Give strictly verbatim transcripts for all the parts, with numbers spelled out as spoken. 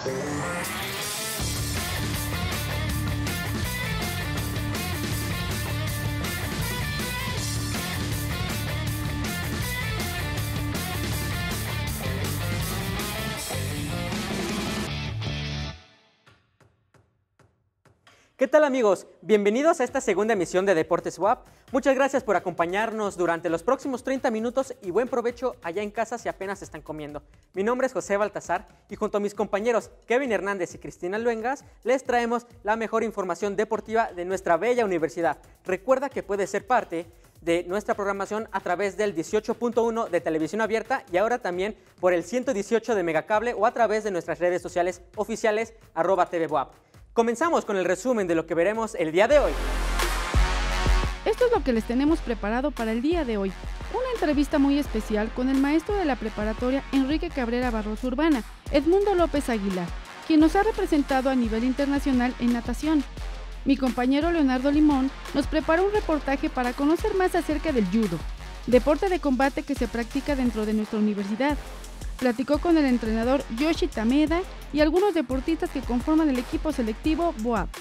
¿Qué tal, amigos? Bienvenidos a esta segunda emisión de Deportes W A P. Muchas gracias por acompañarnos durante los próximos treinta minutos y buen provecho allá en casa si apenas están comiendo. Mi nombre es José Baltasar y junto a mis compañeros Kevin Hernández y Cristina Luengas les traemos la mejor información deportiva de nuestra bella universidad. Recuerda que puedes ser parte de nuestra programación a través del dieciocho punto uno de Televisión Abierta y ahora también por el ciento dieciocho de Megacable o a través de nuestras redes sociales oficiales arroba T V W A P. Comenzamos con el resumen de lo que veremos el día de hoy. Esto es lo que les tenemos preparado para el día de hoy. Una entrevista muy especial con el maestro de la preparatoria Enrique Cabrera Barroso Urbana, Edmundo López Aguilar, quien nos ha representado a nivel internacional en natación. Mi compañero Leonardo Limón nos preparó un reportaje para conocer más acerca del judo, deporte de combate que se practica dentro de nuestra universidad. Platicó con el entrenador Yoshi Tameda y algunos deportistas que conforman el equipo selectivo W A P.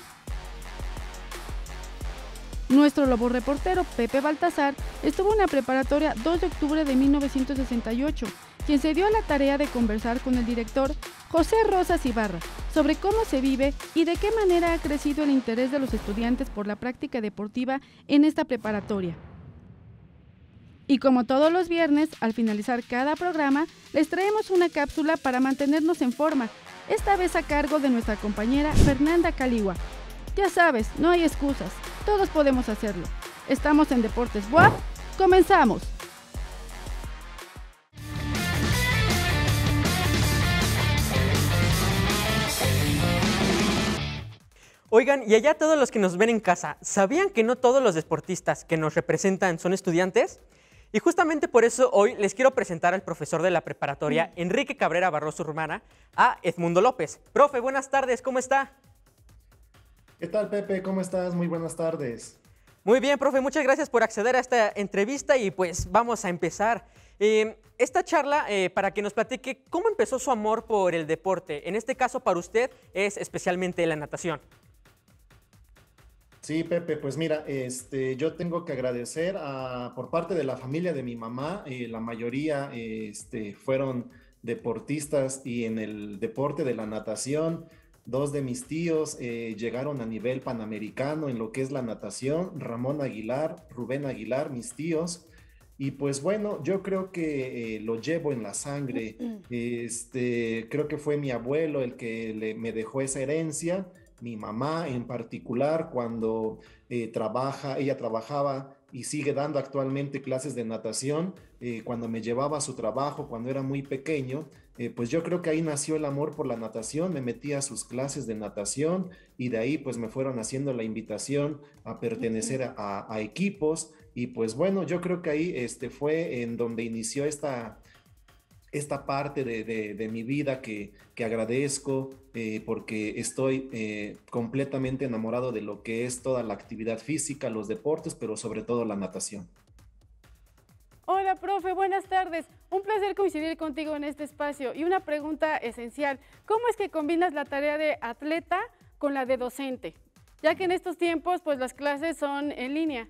Nuestro lobo reportero Pepe Baltasar estuvo en la preparatoria dos de octubre de mil novecientos sesenta y ocho, quien se dio a la tarea de conversar con el director José Rosas Ibarra sobre cómo se vive y de qué manera ha crecido el interés de los estudiantes por la práctica deportiva en esta preparatoria. Y como todos los viernes, al finalizar cada programa, les traemos una cápsula para mantenernos en forma, esta vez a cargo de nuestra compañera Fernanda Caligua. Ya sabes, no hay excusas, todos podemos hacerlo. Estamos en Deportes W A P, ¡comenzamos! Oigan, y allá todos los que nos ven en casa, ¿sabían que no todos los deportistas que nos representan son estudiantes? Y justamente por eso hoy les quiero presentar al profesor de la preparatoria, Enrique Cabrera Barroso Urbana, a Edmundo López. Profe, buenas tardes, ¿cómo está? ¿Qué tal, Pepe? ¿Cómo estás? Muy buenas tardes. Muy bien, profe, muchas gracias por acceder a esta entrevista y pues vamos a empezar. Eh, esta charla eh, para que nos platique cómo empezó su amor por el deporte. En este caso, para usted, es especialmente la natación. Sí, Pepe, pues mira, este, yo tengo que agradecer a, por parte de la familia de mi mamá, eh, la mayoría este, fueron deportistas y en el deporte de la natación, dos de mis tíos eh, llegaron a nivel panamericano en lo que es la natación, Ramón Aguilar, Rubén Aguilar, mis tíos, y pues bueno, yo creo que eh, lo llevo en la sangre, este, creo que fue mi abuelo el que le, me dejó esa herencia. Mi mamá en particular, cuando eh, trabaja, ella trabajaba y sigue dando actualmente clases de natación, eh, cuando me llevaba a su trabajo, cuando era muy pequeño, eh, pues yo creo que ahí nació el amor por la natación, me metí a sus clases de natación y de ahí pues me fueron haciendo la invitación a pertenecer a, a, a equipos y pues bueno, yo creo que ahí este, fue en donde inició esta... esta parte de, de, de mi vida que, que agradezco eh, porque estoy eh, completamente enamorado de lo que es toda la actividad física, los deportes, pero sobre todo la natación. Hola, profe, buenas tardes. Un placer coincidir contigo en este espacio. Y una pregunta esencial, ¿cómo es que combinas la tarea de atleta con la de docente? Ya que en estos tiempos, pues las clases son en línea.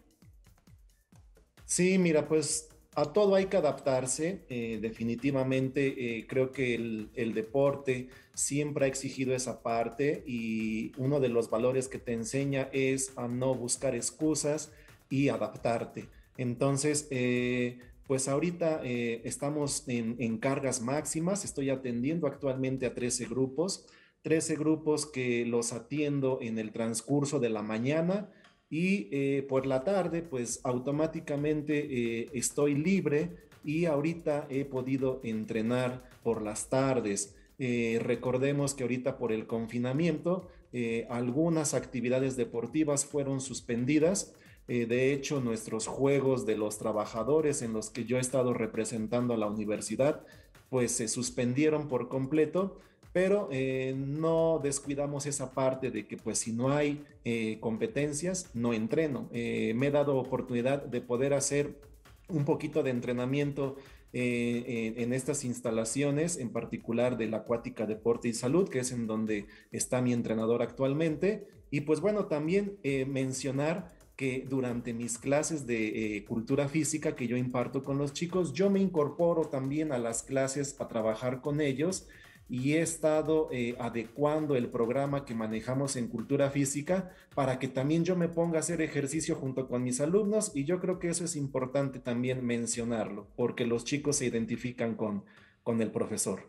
Sí, mira, pues a todo hay que adaptarse, eh, definitivamente eh, creo que el, el deporte siempre ha exigido esa parte y uno de los valores que te enseña es a no buscar excusas y adaptarte. Entonces, eh, pues ahorita eh, estamos en, en cargas máximas, estoy atendiendo actualmente a trece grupos, trece grupos que los atiendo en el transcurso de la mañana. Y eh, por la tarde, pues automáticamente eh, estoy libre y ahorita he podido entrenar por las tardes. Eh, recordemos que ahorita por el confinamiento, eh, algunas actividades deportivas fueron suspendidas. Eh, de hecho, nuestros juegos de los trabajadores en los que yo he estado representando a la universidad, pues se suspendieron por completo. Pero eh, no descuidamos esa parte de que pues si no hay eh, competencias, no entreno. Eh, me he dado oportunidad de poder hacer un poquito de entrenamiento eh, en, en estas instalaciones, en particular de la Acuática Deporte y Salud, que es en donde está mi entrenador actualmente. Y pues bueno, también eh, mencionar que durante mis clases de eh, cultura física que yo imparto con los chicos, yo me incorporo también a las clases a trabajar con ellos y he estado eh, adecuando el programa que manejamos en cultura física para que también yo me ponga a hacer ejercicio junto con mis alumnos, y yo creo que eso es importante también mencionarlo, porque los chicos se identifican con, con el profesor.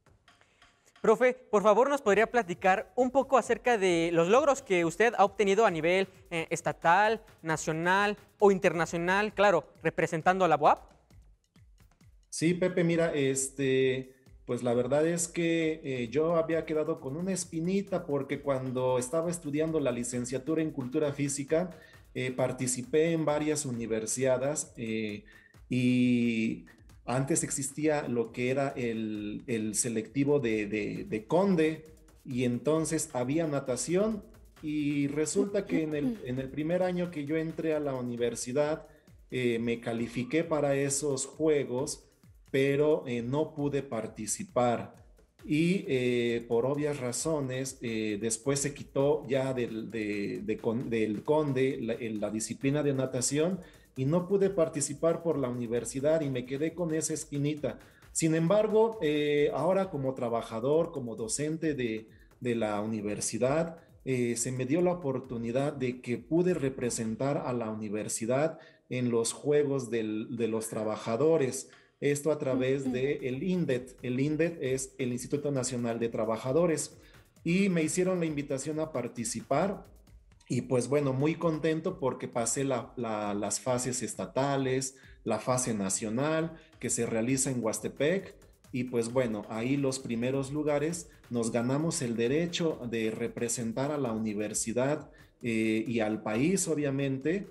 Profe, por favor, ¿nos podría platicar un poco acerca de los logros que usted ha obtenido a nivel eh, estatal, nacional o internacional, claro, representando a la U A P? Sí, Pepe, mira, este, pues la verdad es que eh, yo había quedado con una espinita porque cuando estaba estudiando la licenciatura en cultura física, eh, participé en varias universidades eh, y antes existía lo que era el, el selectivo de, de, de Conde, y entonces había natación, y resulta que en el, en el primer año que yo entré a la universidad eh, me califiqué para esos juegos, pero eh, no pude participar. Y eh, por obvias razones, eh, después se quitó ya del, de, de, de, del Conde la, la disciplina de natación, y no pude participar por la universidad y me quedé con esa espinita. Sin embargo, eh, ahora como trabajador, como docente de, de la universidad, eh, se me dio la oportunidad de que pude representar a la universidad en los Juegos del, de los Trabajadores. Esto a través del INDET. El INDET es el Instituto Nacional de Trabajadores, y me hicieron la invitación a participar. Y pues bueno, muy contento porque pasé la, la, las fases estatales, la fase nacional que se realiza en Huastepec, y pues bueno, ahí los primeros lugares nos ganamos el derecho de representar a la universidad eh, y al país, obviamente,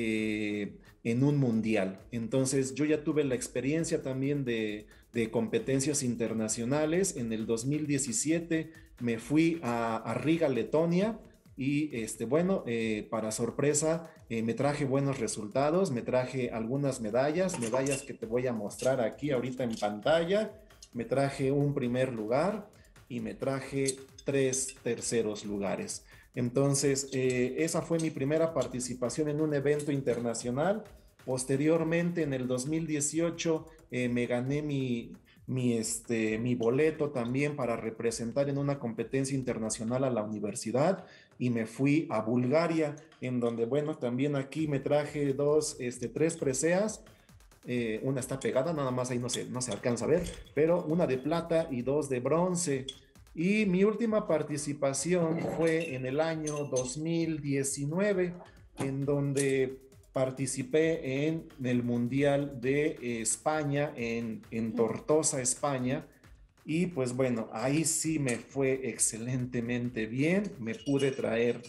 eh, en un mundial. Entonces yo ya tuve la experiencia también de, de competencias internacionales. En el dos mil diecisiete me fui a, a Riga, Letonia. Y este, bueno, eh, para sorpresa, eh, me traje buenos resultados, me traje algunas medallas, medallas que te voy a mostrar aquí ahorita en pantalla. Me traje un primer lugar y me traje tres terceros lugares. Entonces, eh, esa fue mi primera participación en un evento internacional. Posteriormente, en el dos mil dieciocho, eh, me gané mi... Mi, este, mi boleto también para representar en una competencia internacional a la universidad, y me fui a Bulgaria, en donde, bueno, también aquí me traje dos, este, tres preseas. Eh, una está pegada, nada más ahí no se, no se alcanza a ver, pero una de plata y dos de bronce. Y mi última participación fue en el año dos mil diecinueve, en donde participé en el Mundial de eh, España, en, en Tortosa, España, y pues bueno, ahí sí me fue excelentemente bien, me pude traer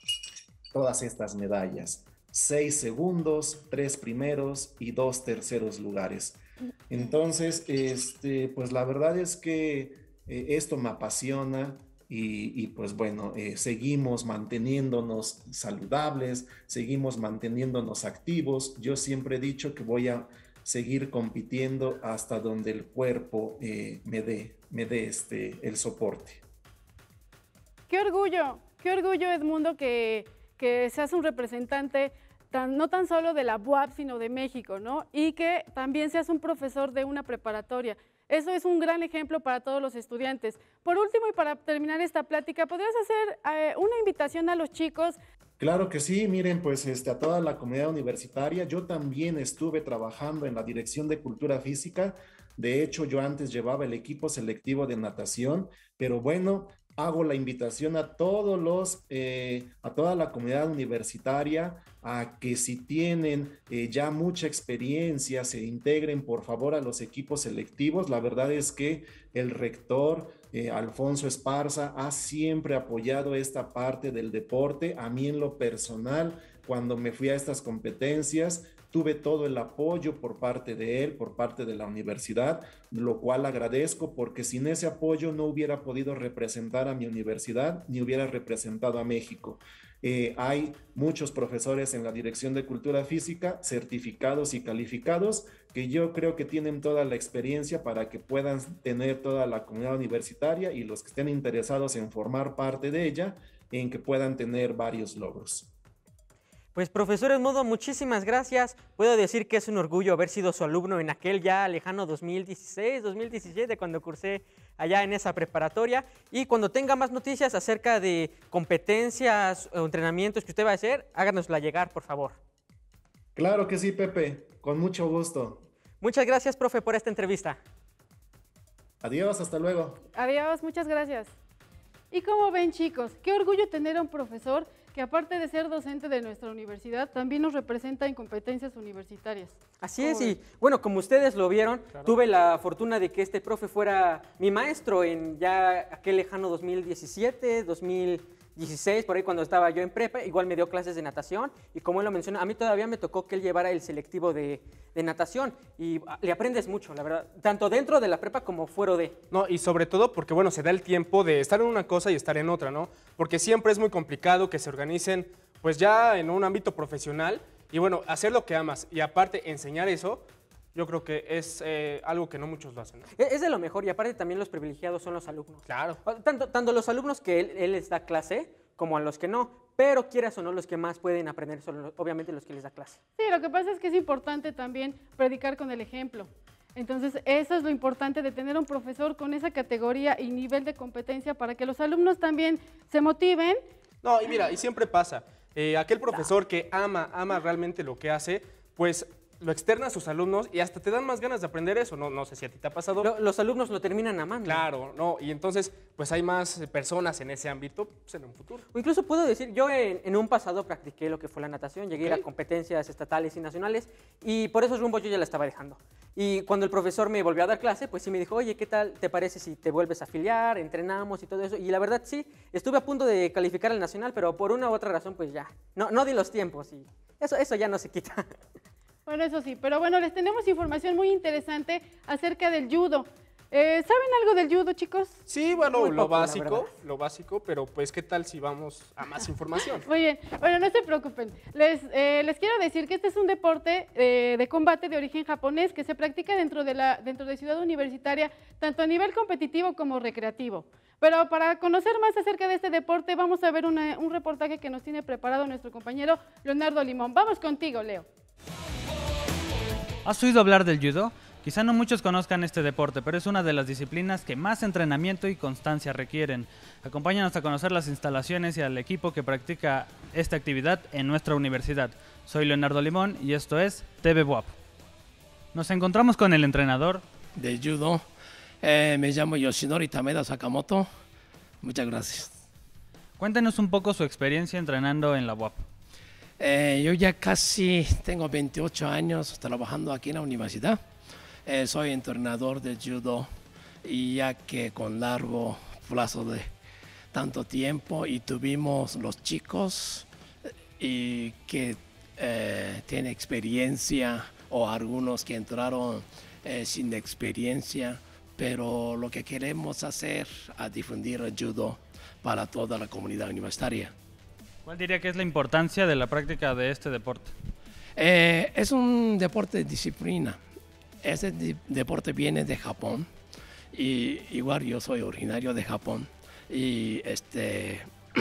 todas estas medallas, seis segundos, tres primeros y dos terceros lugares. Entonces, este, pues la verdad es que eh, esto me apasiona. Y, y pues bueno, eh, seguimos manteniéndonos saludables, seguimos manteniéndonos activos. Yo siempre he dicho que voy a seguir compitiendo hasta donde el cuerpo eh, me dé, me dé este, el soporte. Qué orgullo, qué orgullo, Edmundo, que, que seas un representante tan, no tan solo de la U A P, sino de México, ¿no? Y que también seas un profesor de una preparatoria. Eso es un gran ejemplo para todos los estudiantes. Por último, y para terminar esta plática, ¿podrías hacer eh, una invitación a los chicos? Claro que sí, miren, pues este, a toda la comunidad universitaria. Yo también estuve trabajando en la Dirección de Cultura Física. De hecho, yo antes llevaba el equipo selectivo de natación, pero bueno, hago la invitación a todos los, eh, a toda la comunidad universitaria, a que si tienen eh, ya mucha experiencia, se integren por favor a los equipos selectivos. La verdad es que el rector eh, Alfonso Esparza ha siempre apoyado esta parte del deporte. A mí en lo personal, cuando me fui a estas competencias, tuve todo el apoyo por parte de él, por parte de la universidad, lo cual agradezco, porque sin ese apoyo no hubiera podido representar a mi universidad, ni hubiera representado a México. Eh, hay muchos profesores en la Dirección de Cultura Física, certificados y calificados, que yo creo que tienen toda la experiencia para que puedan tener toda la comunidad universitaria y los que estén interesados en formar parte de ella, en que puedan tener varios logros. Pues profesor Edmundo, muchísimas gracias. Puedo decir que es un orgullo haber sido su alumno en aquel ya lejano dos mil dieciséis, dos mil diecisiete, cuando cursé allá en esa preparatoria. Y cuando tenga más noticias acerca de competencias o entrenamientos que usted va a hacer, háganosla llegar, por favor. Claro que sí, Pepe, con mucho gusto. Muchas gracias, profe, por esta entrevista. Adiós, hasta luego. Adiós, muchas gracias. Y como ven, chicos, qué orgullo tener a un profesor que aparte de ser docente de nuestra universidad, también nos representa en competencias universitarias. Así es, y bueno, como ustedes lo vieron, claro, tuve la fortuna de que este profe fuera mi maestro en ya aquel lejano dos mil diecisiete, dos mil dieciséis, por ahí cuando estaba yo en prepa, igual me dio clases de natación, y como él lo menciona, a mí todavía me tocó que él llevara el selectivo de, de natación, y le aprendes mucho, la verdad, tanto dentro de la prepa como fuera de. No, y sobre todo porque, bueno, se da el tiempo de estar en una cosa y estar en otra, ¿no? Porque siempre es muy complicado que se organicen, pues ya en un ámbito profesional, y bueno, hacer lo que amas, y aparte enseñar eso, yo creo que es eh, algo que no muchos lo hacen, ¿no? Es de lo mejor, y aparte también los privilegiados son los alumnos. Claro. Tanto, tanto los alumnos que él, él les da clase, como a los que no, pero quieras o no, los que más pueden aprender son obviamente los que les da clase. Sí, lo que pasa es que es importante también predicar con el ejemplo. Entonces, eso es lo importante de tener un profesor con esa categoría y nivel de competencia para que los alumnos también se motiven. No, y mira, y siempre pasa, eh, aquel profesor que ama, ama realmente lo que hace, pues lo externa a sus alumnos y hasta te dan más ganas de aprender eso. No, no sé si a ti te ha pasado. Lo, los alumnos lo terminan amando. Claro, no, y entonces pues hay más personas en ese ámbito pues, en un futuro. O incluso puedo decir, yo en, en un pasado practiqué lo que fue la natación, llegué okay. a ir a competencias estatales y nacionales y por esos rumbos yo ya la estaba dejando. Y cuando el profesor me volvió a dar clase, pues sí me dijo, oye, ¿qué tal te parece si te vuelves a afiliar, entrenamos y todo eso? Y la verdad sí, estuve a punto de calificar al nacional, pero por una u otra razón pues ya, no, no di los tiempos y eso, eso ya no se quita. Bueno, eso sí, pero bueno, les tenemos información muy interesante acerca del judo. Eh, ¿Saben algo del judo, chicos? Sí, bueno, Muy lo poco, básico, lo básico, pero pues, ¿qué tal si vamos a más información? Muy bien, bueno, no se preocupen. Les, eh, les quiero decir que este es un deporte eh, de combate de origen japonés que se practica dentro de, la, dentro de Ciudad Universitaria, tanto a nivel competitivo como recreativo. Pero para conocer más acerca de este deporte, vamos a ver una, un reportaje que nos tiene preparado nuestro compañero Leonardo Limón. Vamos contigo, Leo. ¿Has oído hablar del judo? Quizá no muchos conozcan este deporte, pero es una de las disciplinas que más entrenamiento y constancia requieren. Acompáñanos a conocer las instalaciones y al equipo que practica esta actividad en nuestra universidad. Soy Leonardo Limón y esto es T V WAP. Nos encontramos con el entrenador de judo. Eh, me llamo Yoshinori Tameda Sakamoto. Muchas gracias. Cuéntenos un poco su experiencia entrenando en la U A P. Eh, yo ya casi tengo veintiocho años trabajando aquí en la universidad. Eh, soy entrenador de judo y ya que con largo plazo de tanto tiempo y tuvimos los chicos y que eh, tienen experiencia o algunos que entraron eh, sin experiencia, pero lo que queremos hacer es difundir el judo para toda la comunidad universitaria. ¿Cuál diría que es la importancia de la práctica de este deporte? Eh, es un deporte de disciplina. Este de deporte viene de Japón y igual yo soy originario de Japón y este,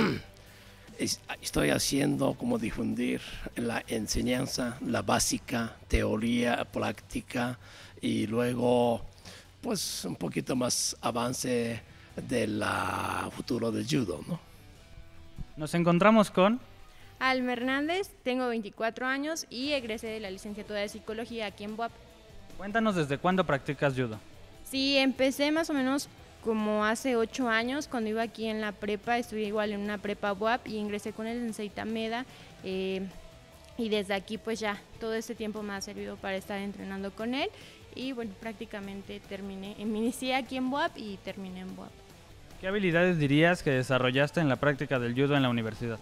estoy haciendo como difundir la enseñanza, la básica, teoría, práctica y luego pues un poquito más avance del futuro del judo, ¿no? Nos encontramos con Alma Hernández, tengo veinticuatro años y egresé de la licenciatura de Psicología aquí en U A P. Cuéntanos desde cuándo practicas judo. Sí, empecé más o menos como hace ocho años, cuando iba aquí en la prepa, estuve igual en una prepa U A P y ingresé con el sensei Tameda eh, y desde aquí pues ya todo este tiempo me ha servido para estar entrenando con él y bueno, prácticamente terminé, me inicié aquí en U A P y terminé en U A P. ¿Qué habilidades dirías que desarrollaste en la práctica del judo en la universidad?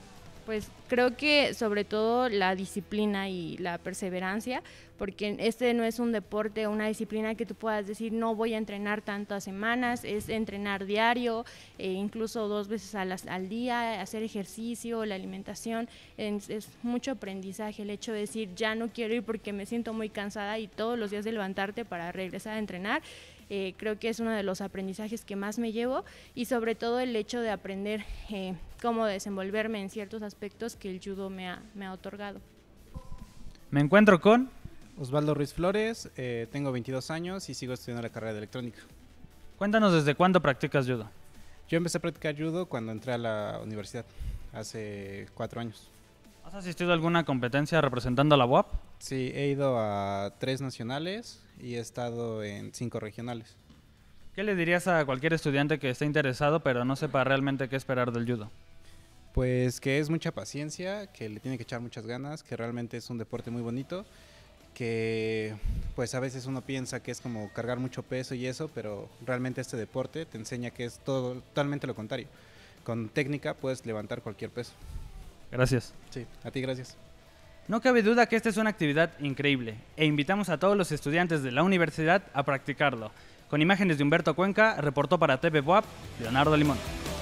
Pues creo que sobre todo la disciplina y la perseverancia, porque este no es un deporte o una disciplina que tú puedas decir no voy a entrenar tantas semanas, es entrenar diario, eh, incluso dos veces a las, al día, hacer ejercicio, la alimentación, es, es mucho aprendizaje, el hecho de decir ya no quiero ir porque me siento muy cansada y todos los días de levantarte para regresar a entrenar. Eh, creo que es uno de los aprendizajes que más me llevo y sobre todo el hecho de aprender eh, cómo desenvolverme en ciertos aspectos que el judo me ha, me ha otorgado. Me encuentro con... Osvaldo Ruiz Flores, eh, tengo veintidós años y sigo estudiando la carrera de electrónica. Cuéntanos desde cuándo practicas judo. Yo empecé a practicar judo cuando entré a la universidad, hace cuatro años. ¿Has asistido a alguna competencia representando a la U A P? Sí, he ido a tres nacionales y he estado en cinco regionales. ¿Qué le dirías a cualquier estudiante que esté interesado pero no sepa realmente qué esperar del judo? Pues que es mucha paciencia, que le tiene que echar muchas ganas, que realmente es un deporte muy bonito, que pues a veces uno piensa que es como cargar mucho peso y eso, pero realmente este deporte te enseña que es todo totalmente lo contrario. Con técnica puedes levantar cualquier peso. Gracias. Sí, a ti gracias. No cabe duda que esta es una actividad increíble e invitamos a todos los estudiantes de la universidad a practicarlo. Con imágenes de Humberto Cuenca, reportó para T V B U A P, Leonardo Limón.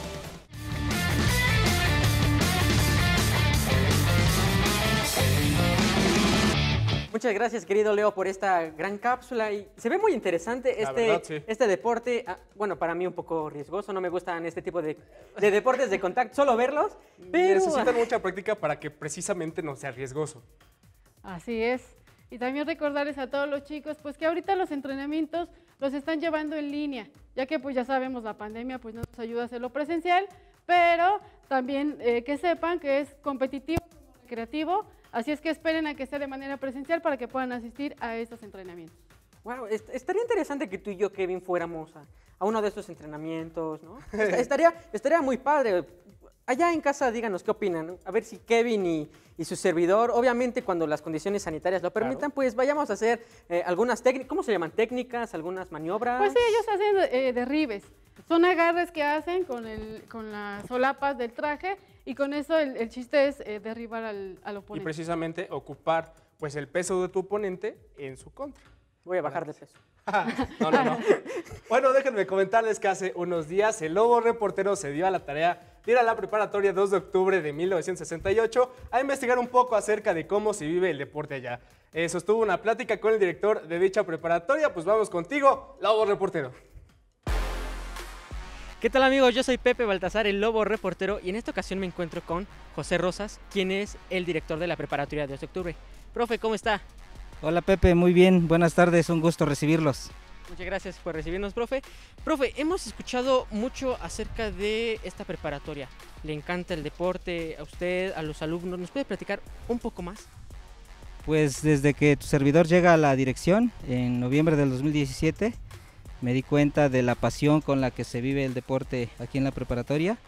Muchas gracias, querido Leo, por esta gran cápsula. Y se ve muy interesante este, verdad, sí. este deporte. Ah, bueno, para mí un poco riesgoso. No me gustan este tipo de, de deportes de contacto, solo verlos. Pero Necesitan mucha práctica para que precisamente no sea riesgoso. Así es. Y también recordarles a todos los chicos pues que ahorita los entrenamientos los están llevando en línea, ya que pues ya sabemos la pandemia pues no nos ayuda a hacerlo presencial, pero también eh, que sepan que es competitivo, recreativo, así es que esperen a que sea de manera presencial para que puedan asistir a estos entrenamientos. Wow, est estaría interesante que tú y yo, Kevin, fuéramos a, a uno de estos entrenamientos, ¿no? Est estaría, estaría muy padre. Allá en casa díganos qué opinan, a ver si Kevin y, y su servidor, obviamente cuando las condiciones sanitarias lo permitan, claro, pues vayamos a hacer eh, algunas técnicas, ¿cómo se llaman? Técnicas, algunas maniobras. Pues sí, ellos hacen eh, derribes, son agarres que hacen con, el, con las solapas del traje y con eso el, el chiste es eh, derribar al, al oponente. Y precisamente ocupar pues el peso de tu oponente en su contra. Voy a bajar de peso. No, no, no. Bueno, déjenme comentarles que hace unos días el Lobo Reportero se dio a la tarea de ir a la preparatoria dos de octubre de mil novecientos sesenta y ocho a investigar un poco acerca de cómo se vive el deporte allá. Eh, sostuvo una plática con el director de dicha preparatoria. Pues vamos contigo, Lobo Reportero. ¿Qué tal, amigos? Yo soy Pepe Baltasar, el Lobo Reportero, y en esta ocasión me encuentro con José Rosas, quien es el director de la preparatoria dos de octubre. Profe, ¿cómo está? Hola Pepe, muy bien, buenas tardes, un gusto recibirlos. Muchas gracias por recibirnos, profe. Profe, hemos escuchado mucho acerca de esta preparatoria. ¿Le encanta el deporte a usted, a los alumnos? ¿Nos puede platicar un poco más? Pues desde que tu servidor llega a la dirección, en noviembre del dos mil diecisiete, me di cuenta de la pasión con la que se vive el deporte aquí en la preparatoria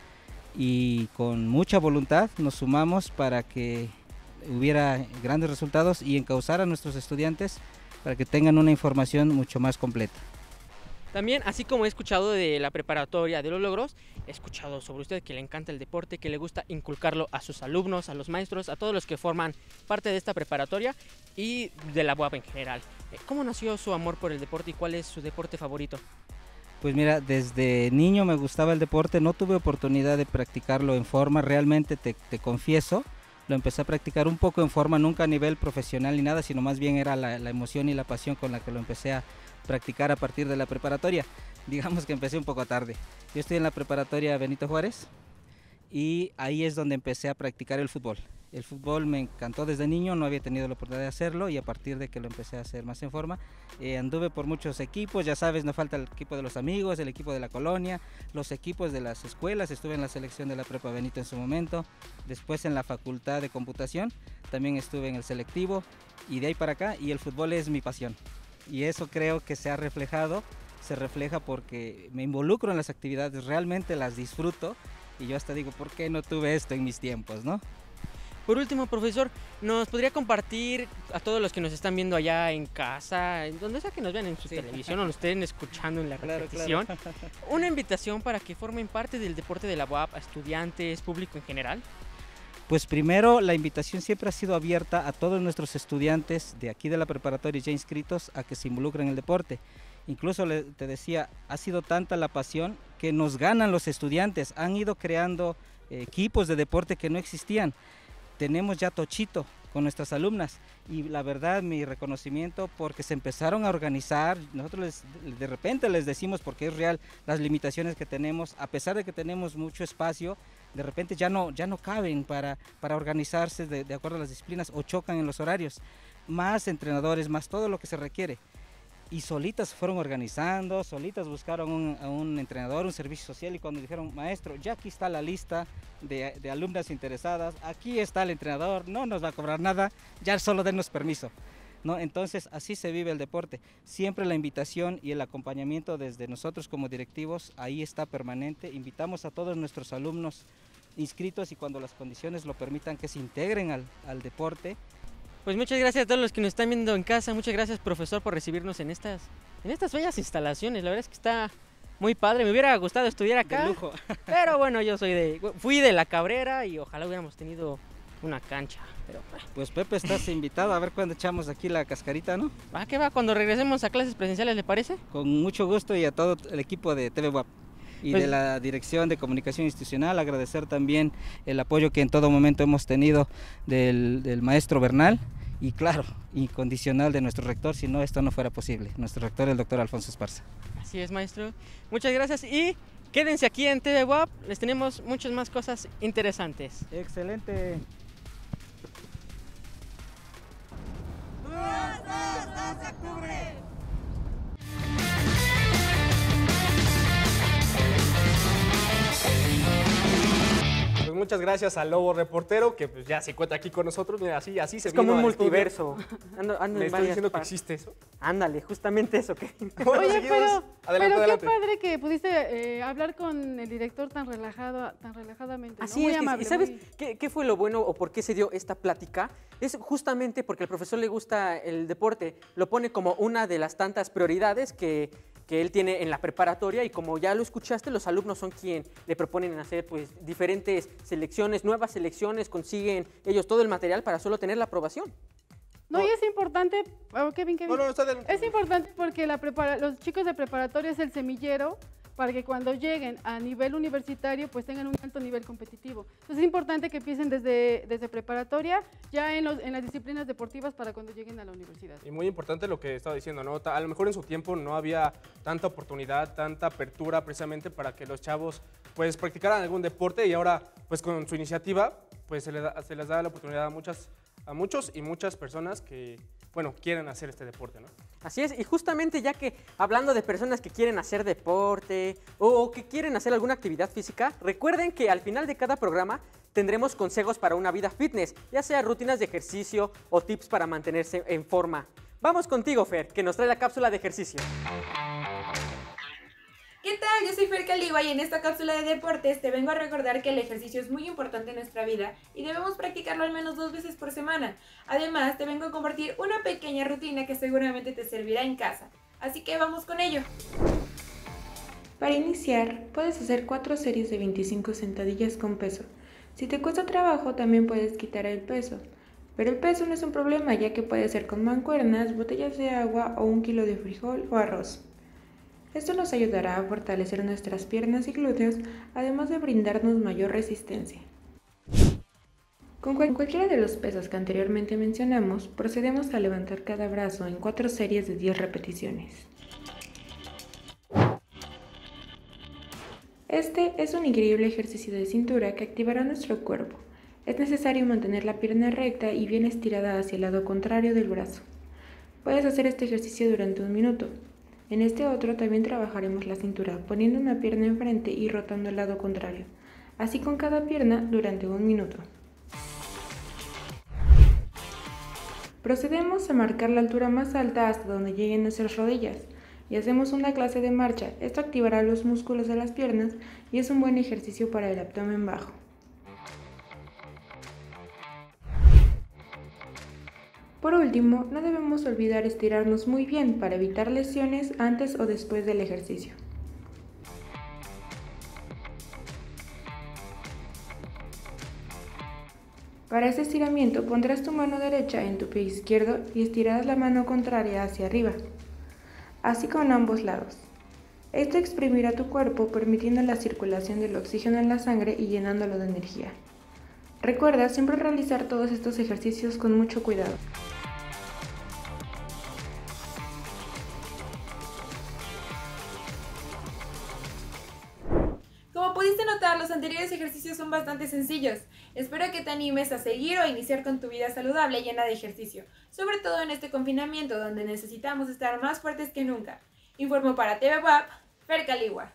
y con mucha voluntad nos sumamos para que hubiera grandes resultados y encauzar a nuestros estudiantes para que tengan una información mucho más completa. También, así como he escuchado de la preparatoria de los logros, he escuchado sobre usted que le encanta el deporte, que le gusta inculcarlo a sus alumnos, a los maestros, a todos los que forman parte de esta preparatoria y de la U A P en general. ¿Cómo nació su amor por el deporte y cuál es su deporte favorito? Pues mira, desde niño me gustaba el deporte, no tuve oportunidad de practicarlo en forma, realmente te, te confieso. Lo empecé a practicar un poco en forma, nunca a nivel profesional ni nada, sino más bien era la, la emoción y la pasión con la que lo empecé a practicar a partir de la preparatoria. Digamos que empecé un poco tarde. Yo estoy en la preparatoria Benito Juárez y ahí es donde empecé a practicar el fútbol. El fútbol me encantó desde niño, no había tenido la oportunidad de hacerlo y a partir de que lo empecé a hacer más en forma, eh, anduve por muchos equipos, ya sabes, no falta el equipo de los amigos, el equipo de la colonia, los equipos de las escuelas, estuve en la selección de la Prepa Benito en su momento, después en la Facultad de Computación, también estuve en el selectivo y de ahí para acá, y el fútbol es mi pasión. Y eso creo que se ha reflejado, se refleja porque me involucro en las actividades, realmente las disfruto y yo hasta digo, ¿por qué no tuve esto en mis tiempos, no? Por último, profesor, ¿nos podría compartir a todos los que nos están viendo allá en casa, donde sea que nos vean en su sí. televisión o nos estén escuchando en la claro, repetición, claro. una invitación para que formen parte del deporte de la U A P a estudiantes, público en general? Pues primero, la invitación siempre ha sido abierta a todos nuestros estudiantes de aquí de la preparatoria ya inscritos a que se involucren en el deporte. Incluso le, te decía, ha sido tanta la pasión que nos ganan los estudiantes, han ido creando eh, equipos de deporte que no existían. Tenemos ya tochito con nuestras alumnas y la verdad mi reconocimiento porque se empezaron a organizar. Nosotros les, de repente les decimos, porque es real, las limitaciones que tenemos, a pesar de que tenemos mucho espacio, de repente ya no, ya no caben para, para organizarse de, de acuerdo a las disciplinas o chocan en los horarios, más entrenadores, más todo lo que se requiere. Y solitas se fueron organizando, solitas buscaron un, a un entrenador, un servicio social, y cuando dijeron, maestro, ya aquí está la lista de, de alumnas interesadas, aquí está el entrenador, no nos va a cobrar nada, ya solo denos permiso, ¿no? Entonces así se vive el deporte, siempre la invitación y el acompañamiento desde nosotros como directivos, ahí está permanente, invitamos a todos nuestros alumnos inscritos y cuando las condiciones lo permitan que se integren al, al deporte. Pues muchas gracias a todos los que nos están viendo en casa, muchas gracias profesor por recibirnos en estas, en estas bellas instalaciones, la verdad es que está muy padre, me hubiera gustado estudiar acá, De lujo. Pero bueno, yo soy de, fui de La Cabrera y ojalá hubiéramos tenido una cancha, pero pues Pepe, estás invitado a ver cuándo echamos aquí la cascarita, ¿no? ¿Va que va? Cuando regresemos a clases presenciales, ¿le parece? Con mucho gusto y a todo el equipo de T V W A P y pues, de la Dirección de Comunicación Institucional, agradecer también el apoyo que en todo momento hemos tenido del, del maestro Bernal y claro, incondicional de nuestro rector, si no esto no fuera posible, nuestro rector el doctor Alfonso Esparza. Así es, maestro, muchas gracias y quédense aquí en T V W A P, les tenemos muchas más cosas interesantes. Excelente. Pues muchas gracias al Lobo Reportero, que pues ya se encuentra aquí con nosotros. Mira, así, así se es como un al multiverso. Ando, ando ¿Me en estás diciendo partes. que existe eso? Ándale, justamente eso. Que... Bueno, Oye, seguimos. pero, Adelante, pero adelante. qué padre que pudiste eh, hablar con el director tan relajado, tan relajadamente, ¿no? Así Muy es, amable, y ¿sabes muy... qué, qué fue lo bueno o por qué se dio esta plática? Es justamente porque al profesor le gusta el deporte, lo pone como una de las tantas prioridades que, que él tiene en la preparatoria y como ya lo escuchaste, los alumnos son quien le proponen hacer pues diferentes selecciones, nuevas selecciones, consiguen ellos todo el material para solo tener la aprobación. No, y es importante, oh, Kevin, Kevin, No, no, está adelante. es importante porque la prepara, los chicos de preparatoria es el semillero para que cuando lleguen a nivel universitario pues tengan un alto nivel competitivo. Entonces es importante que empiecen desde, desde preparatoria, ya en, los, en las disciplinas deportivas para cuando lleguen a la universidad. Y muy importante lo que estaba diciendo, ¿no? A lo mejor en su tiempo no había tanta oportunidad, tanta apertura precisamente para que los chavos pues practicaran algún deporte y ahora pues con su iniciativa pues se les da, se les da la oportunidad a muchas, a muchos y muchas personas que bueno, quieren hacer este deporte, ¿no? Así es, y justamente ya que hablando de personas que quieren hacer deporte o que quieren hacer alguna actividad física, recuerden que al final de cada programa tendremos consejos para una vida fitness, ya sea rutinas de ejercicio o tips para mantenerse en forma. Vamos contigo, Fer, que nos trae la cápsula de ejercicio. ¿Qué tal? Yo soy Fer Caligua y en esta cápsula de deportes te vengo a recordar que el ejercicio es muy importante en nuestra vida y debemos practicarlo al menos dos veces por semana. Además, te vengo a compartir una pequeña rutina que seguramente te servirá en casa. Así que vamos con ello. Para iniciar, puedes hacer cuatro series de veinticinco sentadillas con peso. Si te cuesta trabajo, también puedes quitar el peso. Pero el peso no es un problema, ya que puede ser con mancuernas, botellas de agua o un kilo de frijol o arroz. Esto nos ayudará a fortalecer nuestras piernas y glúteos, además de brindarnos mayor resistencia. Con cual- cualquiera de los pesos que anteriormente mencionamos, procedemos a levantar cada brazo en cuatro series de diez repeticiones. Este es un increíble ejercicio de cintura que activará nuestro cuerpo. Es necesario mantener la pierna recta y bien estirada hacia el lado contrario del brazo. Puedes hacer este ejercicio durante un minuto. En este otro también trabajaremos la cintura, poniendo una pierna enfrente y rotando al lado contrario. Así con cada pierna durante un minuto. Procedemos a marcar la altura más alta hasta donde lleguen nuestras rodillas y hacemos una clase de marcha. Esto activará los músculos de las piernas y es un buen ejercicio para el abdomen bajo. Por último, no debemos olvidar estirarnos muy bien para evitar lesiones antes o después del ejercicio. Para este estiramiento pondrás tu mano derecha en tu pie izquierdo y estirarás la mano contraria hacia arriba, así con ambos lados. Esto exprimirá tu cuerpo permitiendo la circulación del oxígeno en la sangre y llenándolo de energía. Recuerda siempre realizar todos estos ejercicios con mucho cuidado. Como pudiste notar, los anteriores ejercicios son bastante sencillos. Espero que te animes a seguir o a iniciar con tu vida saludable llena de ejercicio, sobre todo en este confinamiento donde necesitamos estar más fuertes que nunca. Informo para T V W A P, Fer Caligua.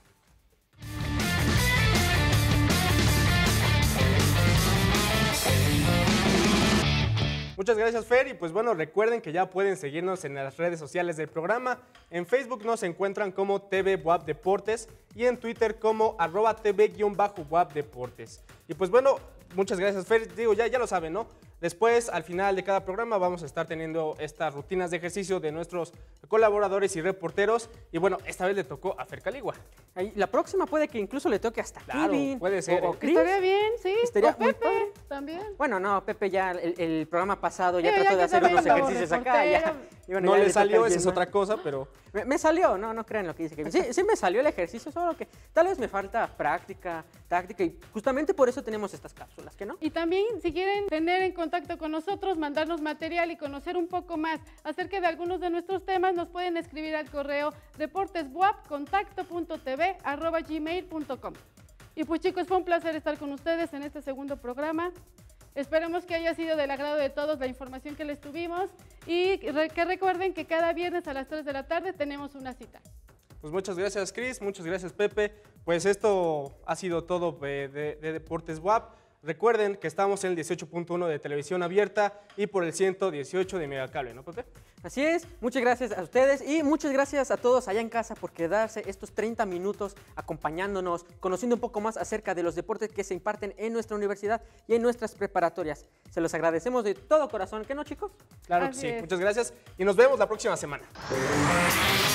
Muchas gracias, Fer, y pues bueno, recuerden que ya pueden seguirnos en las redes sociales del programa. En Facebook nos encuentran como T V W A P Deportes y en Twitter como arroba T V-W A P Deportes. Y pues bueno, muchas gracias, Fer. Digo, ya, ya lo saben, ¿no? Después, al final de cada programa, vamos a estar teniendo estas rutinas de ejercicio de nuestros colaboradores y reporteros. Y bueno, esta vez le tocó a Fer Caligua. Ahí, la próxima puede que incluso le toque hasta Claro, Kevin. puede ser, O, o ¿eh? Chris. Estaría bien, sí. Estaría o muy Pepe padre. también. Bueno, no, Pepe ya el, el programa pasado ya Sí, ya trató de que hacer también unos andaba ejercicios acá. Ya, reportero. y bueno, No ya le toca salió, a esa es alguien otra más. cosa, pero Me, me salió, no, no crean lo que dice Kevin. Sí, sí me salió el ejercicio, solo que tal vez me falta práctica, táctica, y justamente por eso tenemos estas cápsulas, ¿que no? Y también, si quieren tener en contacto con nosotros, mandarnos material y conocer un poco más acerca de algunos de nuestros temas, nos pueden escribir al correo deportesbuap.contacto.tv arroba gmail punto com. Y pues chicos, fue un placer estar con ustedes en este segundo programa. Esperamos que haya sido del agrado de todos la información que les tuvimos y re- que recuerden que cada viernes a las tres de la tarde tenemos una cita. pues muchas gracias, Chris, muchas gracias, Pepe. Pues esto ha sido todo de, de, de Deportes W A P. Recuerden que estamos en el dieciocho punto uno de televisión abierta y por el ciento dieciocho de Megacable, ¿no, Pepe? Así es, muchas gracias a ustedes y muchas gracias a todos allá en casa por quedarse estos treinta minutos acompañándonos, conociendo un poco más acerca de los deportes que se imparten en nuestra universidad y en nuestras preparatorias. Se los agradecemos de todo corazón, ¿qué no, chicos? Claro Así que sí, es. muchas gracias y nos vemos la próxima semana.